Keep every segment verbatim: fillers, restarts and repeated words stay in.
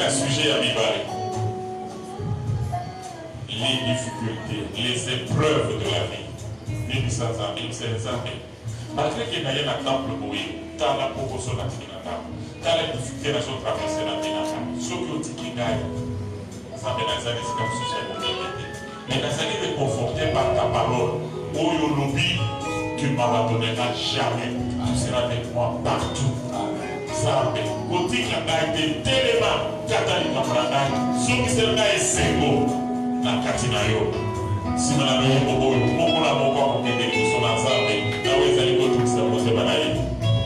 un sujet à Mibale. Les difficultés, les épreuves de la vie. Malgré qu'il y ait un temple pour lui, il y a la proposition de la vie. Il y a la difficulté de traverser la vie. Ce qui est dit qu'il y a, ça fait des années comme sujet pour m'aider. Mais les années réconfortées par ta parole, où il lobby, tu ne m'abandonneras jamais. Tu seras avec moi partout. Ça fait. Côté qui a été tellement catholique en Bretagne, ceux qui sont là et c'est beau. Na katina yo si mana no bobo bobo la bobo ko kende ko so na sabe na weza liko tukisa wote bana hivi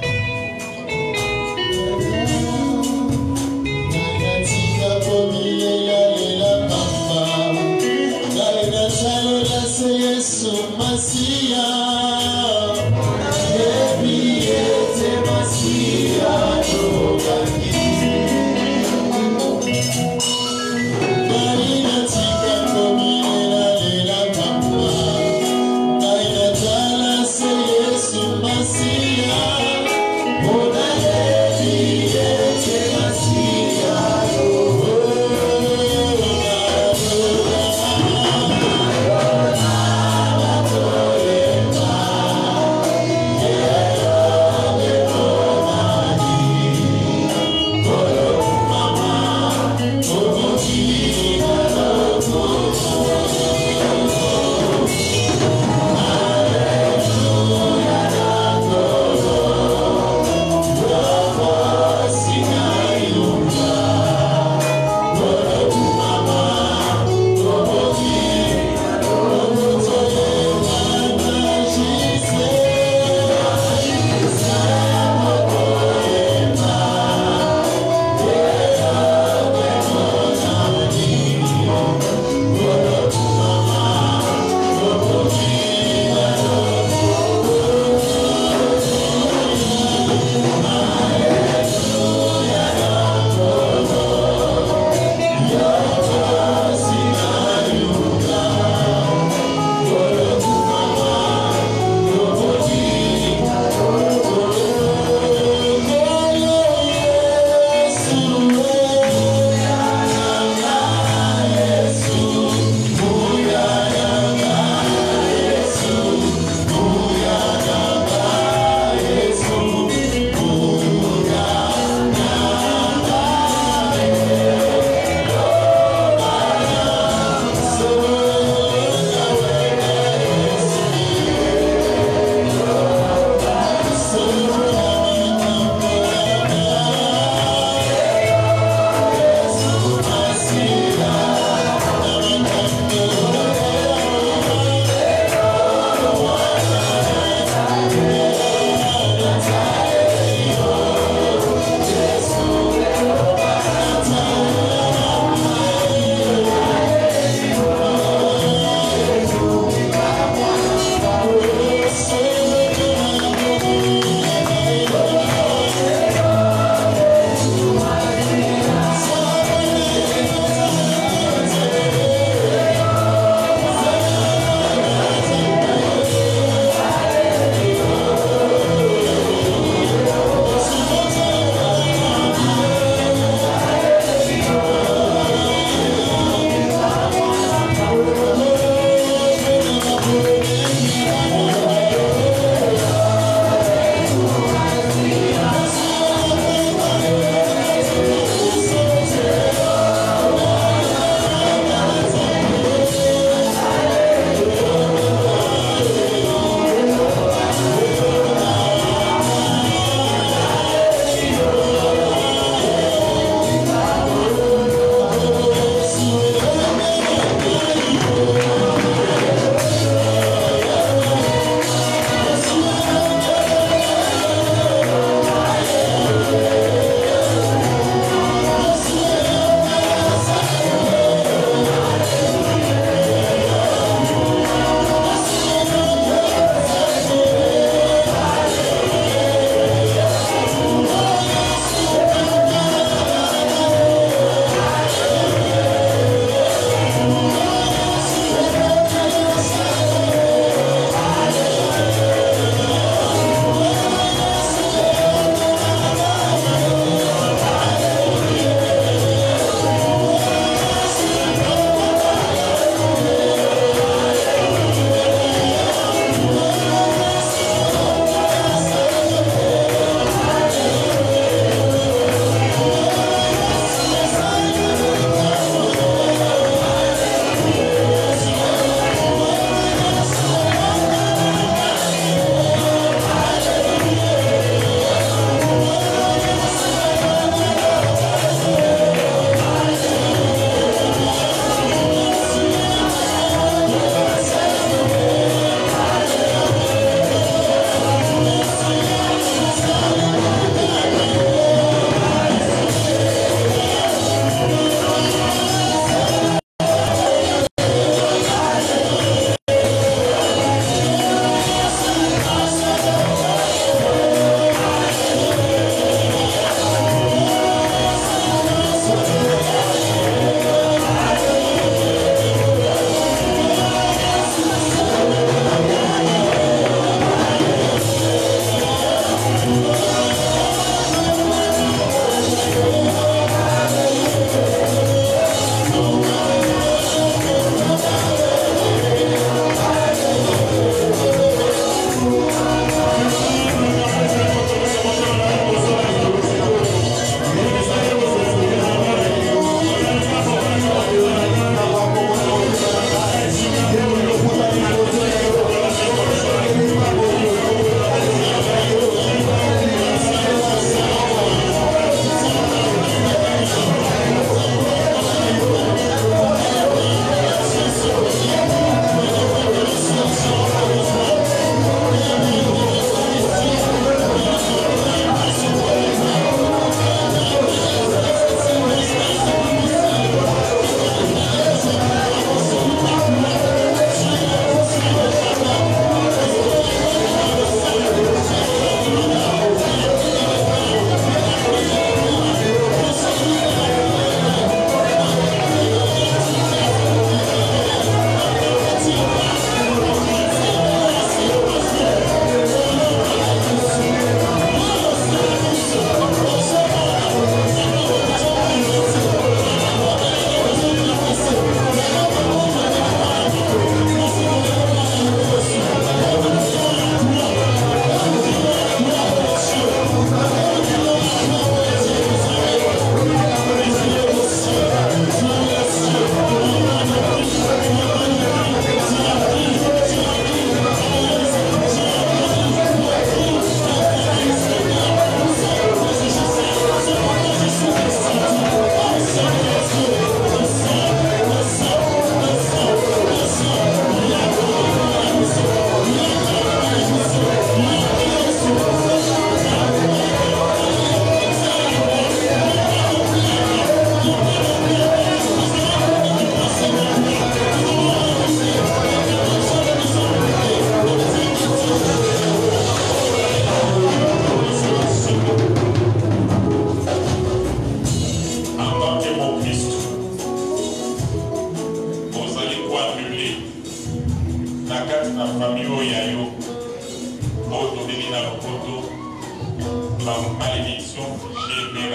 katika pomile ya lela mama na ina chalo la Yesu Masia ebi ete Masia no gangi Masia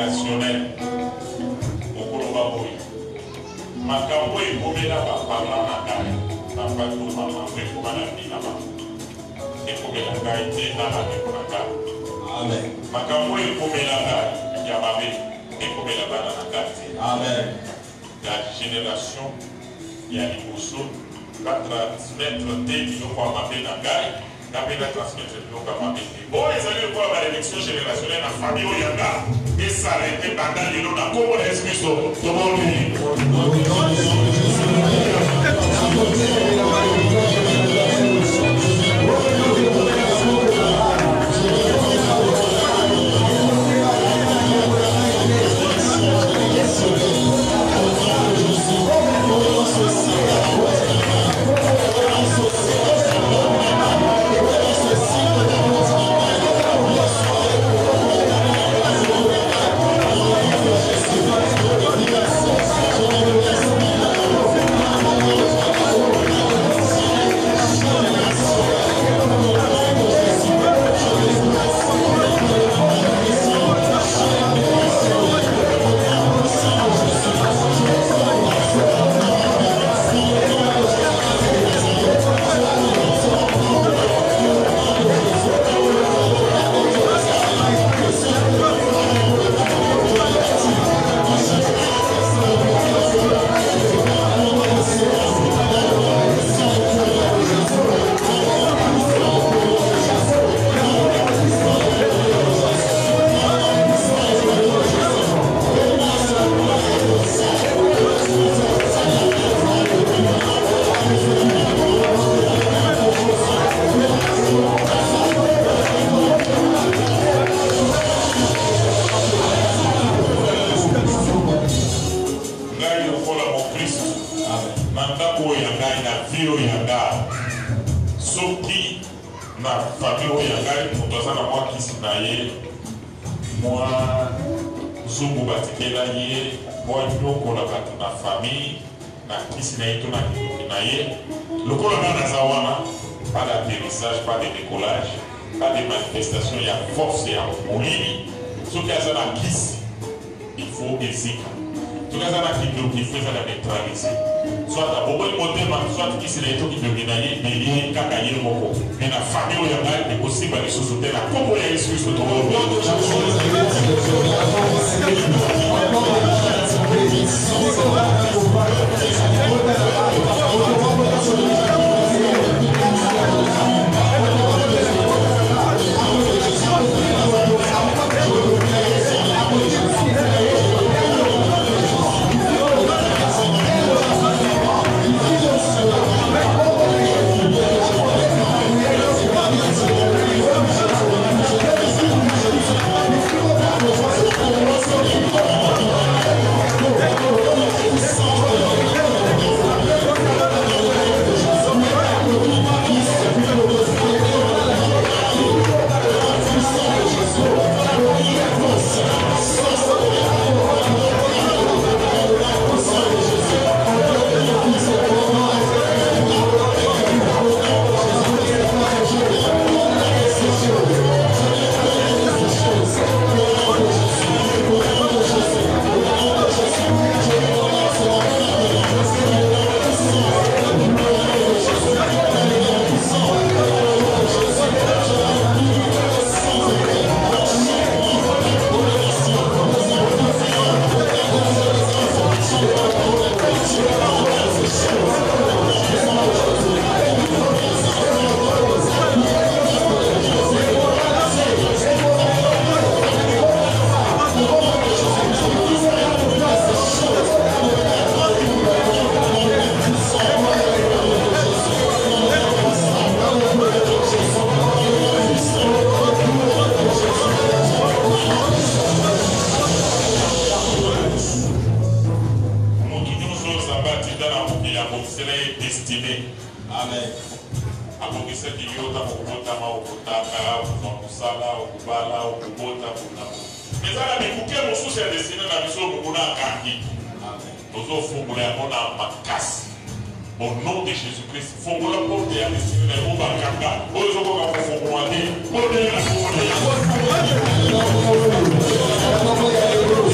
générationnel. Makambo ekomela bapama na ngai papa to mama ekomela bina mama ekomela ngai te na bandeko na ngai. Amen. Makambo ekomela ngai ya babe ekomela bana na ngai te. Amen. La génération ya liboso va transmettre te biloko ya mabe na ngai ngabe na transmettre biloko ya mabe te. Oyo ezali lokola baélection générationnelle na famille oyo ya ngai esarete banda lelo na kombo na Yesu Kristo tomoni. Au nom de Jésus-Christ, il faut que la porte est à destinée au Bakanga. Au Zobo, il faut que la porte est à destinée au Bakanga.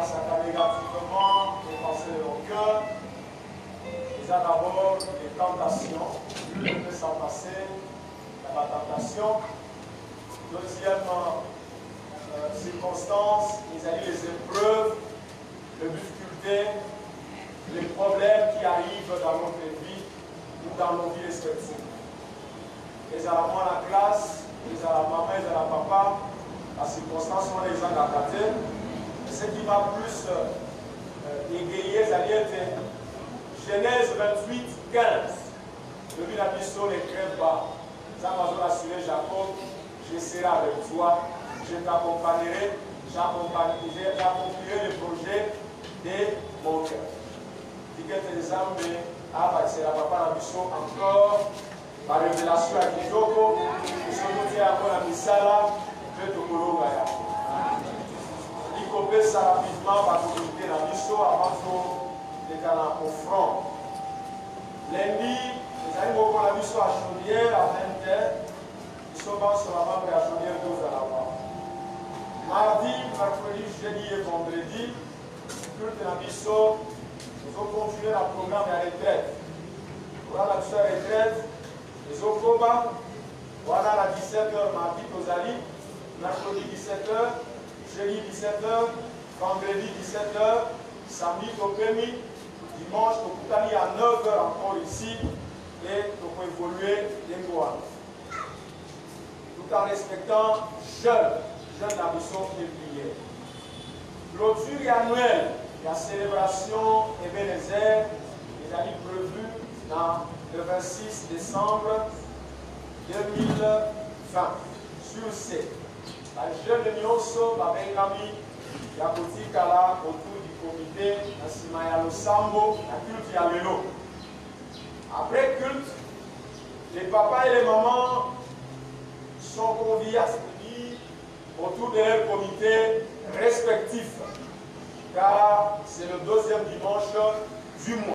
ça négativement les pensées de nos cœurs. Il y a d'abord les tentations, il peut s'en passer, la tentation. Deuxième euh, circonstance, il y a les épreuves, les difficultés, les problèmes qui arrivent dans notre vie ou dans nos vies respectives. Les à la classe, les à la maman, les à la papa, la circonstance, on les a gâtés. Ce qui m'a plus euh, égayé, c'est Genèse vingt-huit, quinze. Le but la mission ne crève pas. Ça m'a assuré Jacob, je serai avec toi, je t'accompagnerai, j'accomplirai le projet de mon cœur. C'est la papa la mission encore, la révélation à Kitoko, et ce qui encore la misala, de Tokologaya. Il copie ça rapidement par communauté la mission avant que les canards au front. Lundi, les amis vont la mission à Chaudière à vingt heures. Ils sont bas sur la membre à Chaudière douze à la voix. Mardi, mercredi, jeudi et vendredi, culte la mission, nous allons continuer le programme de la retraite. Voilà la mission à retraite, les Okoba, voilà la dix-sept heures mardi, Tozali, mercredi dix-sept heures, jeudi dix-sept heures, vendredi dix-sept heures, samedi Topemi, dimanche Tokutani à neuf heures encore ici, et nous pouvons évoluer les mois. Tout en respectant jeunes, jeunes la mission de prière. Clôture annuelle, la célébration Ebenezer, les années prévues dans le vingt-six décembre deux mille vingt. Sur C. La jeune Nyoso, la Bengami, la Kotikala, autour du comité, la Simaya Losambo, la culte Yamelo. Après culte, les papas et les mamans sont conviés à se réunir autour de leur comité respectif, car c'est le deuxième dimanche du mois.